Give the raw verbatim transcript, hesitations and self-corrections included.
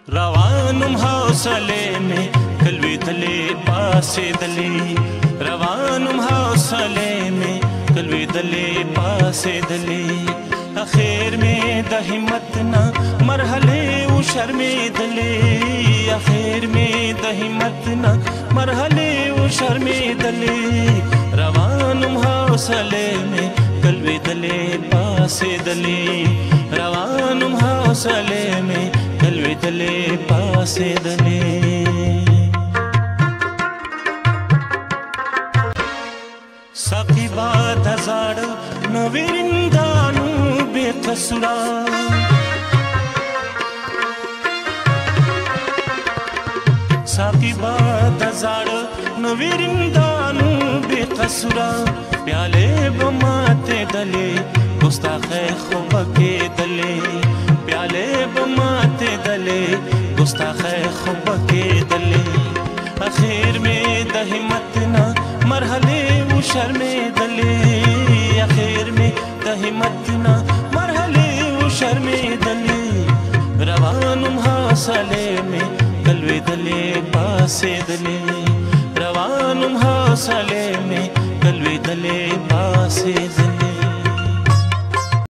روانم حوصله میں کلوی دلے پاسے دلے روانم حوصله میں کلوی دلے پاسے دلے اخیر میں د ہمت نہ مرحلے او شرمے دلے اخیر میں د ہمت نہ مرحلے او شرمے دلے روانم حوصله میں کلوی دلے پاسے دلے روانم حوصله میں کلوی دلے پاسے دلے ساقی باد ہزار نویرندانو بے قصورا ساقی باد ہزار نویرندانو بے قصورا پیالے بماتے دلے گستاخ خوب کے دلے پیالے بماتے دلے گستاخ خوب کے دلے اخیر میں د ہمت نہ مرحلے او شرمے دلے اخیر میں د ہمت نہ مرحلے او شرمے دلے روانم حوصلے میں کلوی دلے پاسے دلے روانم حوصلے میں کلوی دلے پاسے دلے